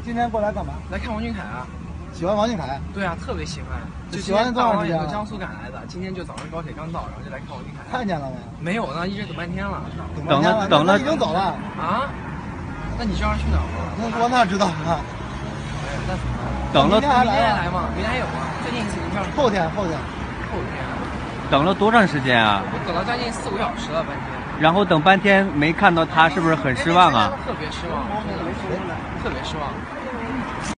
今天过来干嘛？ 来看王俊凯啊。 喜欢王俊凯？ 对啊，特别喜欢。就喜欢多长时间了？ 从江苏赶来的，今天就早上高铁刚到，然后就来看王俊凯。 看见了没？ 没有呢，一直等半天了。 等了，已经走了。 啊？那你知道去哪儿吗？ 我哪知道啊？ 那怎么办？ 等了， 明天还来吗？明天还有吗？最近一次票是后天。 等了多长时间啊？ 我等了将近4、5小时了，半天。 然后等半天没看到他，是不是很失望啊？ 特别失望，特别失望。